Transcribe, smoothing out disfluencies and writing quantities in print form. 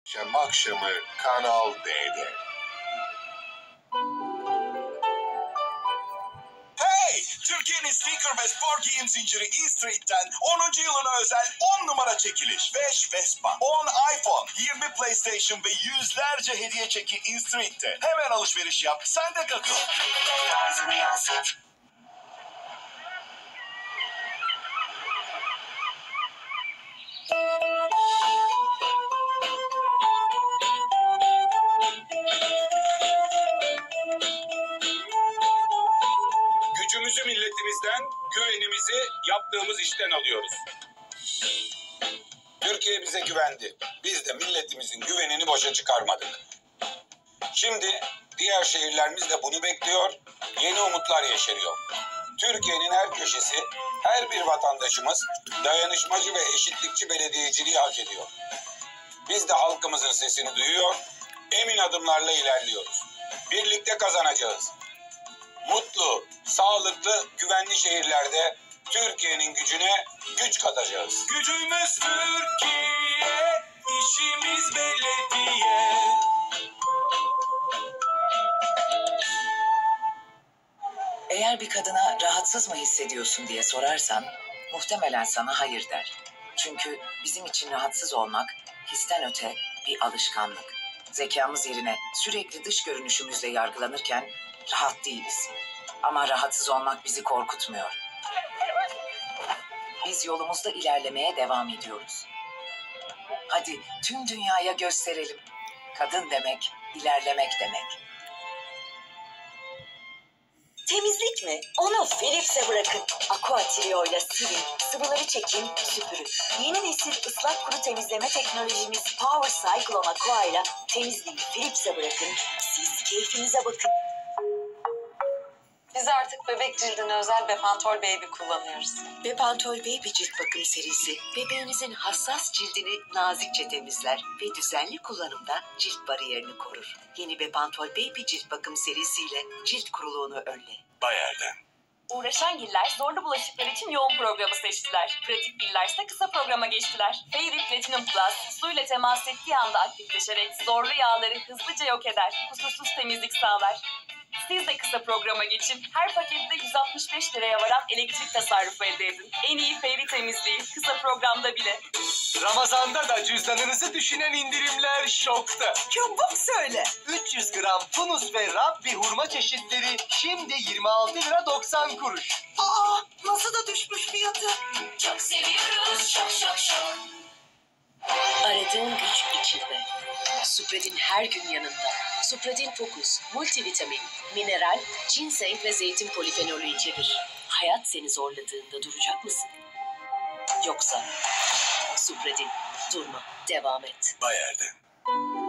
Perşembe akşamı Kanal D'de. Hey! Türkiye'nin sneaker ve spor giyim zinciri E-Street'ten 10. yılına özel 10 numara çekiliş. 5 Vespa, 10 iPhone, 20 PlayStation ve yüzlerce hediye çeki E-Street'te. Hemen alışveriş yap, sen de katıl. Gücümüzü milletimizden, güvenimizi yaptığımız işten alıyoruz. Türkiye bize güvendi. Biz de milletimizin güvenini boşa çıkarmadık. Şimdi diğer şehirlerimiz de bunu bekliyor, yeni umutlar yeşeriyor. Türkiye'nin her köşesi, her bir vatandaşımız dayanışmacı ve eşitlikçi belediyeciliği hak ediyor. Biz de halkımızın sesini duyuyor, emin adımlarla ilerliyoruz. Birlikte kazanacağız. Mutlu, sağlıklı, güvenli şehirlerde Türkiye'nin gücüne güç katacağız. Gücümüz Türkiye, işimiz belediye. Eğer bir kadına rahatsız mı hissediyorsun diye sorarsan muhtemelen sana hayır der. Çünkü bizim için rahatsız olmak histen öte bir alışkanlık. Zekamız yerine sürekli dış görünüşümüzle yargılanırken rahat değiliz. Ama rahatsız olmak bizi korkutmuyor. Biz yolumuzda ilerlemeye devam ediyoruz. Hadi tüm dünyaya gösterelim. Kadın demek, ilerlemek demek. Temizlik mi? Onu Philips'e bırakın. Aqua Trio ile silin, sıvıları çekin, süpürün. Yeni nesil ıslak kuru temizleme teknolojimiz Power Cyclone Aqua ile temizliği Philips'e bırakın. Siz keyfinize bakın. Biz artık bebek cildine özel Bepantol Baby kullanıyoruz. Bepantol Baby cilt bakım serisi bebeğinizin hassas cildini nazikçe temizler ve düzenli kullanımda cilt bariyerini korur. Yeni Bepantol Baby cilt bakım serisiyle cilt kuruluğunu önle. Bayer'den. Uğraşan giller zorlu bulaşıklar için yoğun programı seçtiler. Pratik giller ise kısa programa geçtiler. Fairy Platinum Plus suyla temas ettiği anda aktifleşerek zorlu yağları hızlıca yok eder. Kusursuz temizlik sağlar. Siz de kısa programa geçin. Her pakette 165 liraya varan elektrik tasarrufu elde edin. En iyi Fairy temizliği kısa programda bile. Ramazan'da da cüzdanınızı düşünen indirimler şokta. Çabuk söyle. 300 gram Tunus ve Rabbi hurma çeşitleri şimdi 26 lira 90 kuruş. Aa, nasıl da düşmüş fiyatı. Çok seviyoruz. Şok şok şok. Aradığın güç içinde. Supradin her gün yanında. Supradin Focus, multivitamin, mineral, ginseng ve zeytin polifenolü içerir. Hayat seni zorladığında duracak mısın? Yoksa Supradin, durma, devam et. Bayer'den.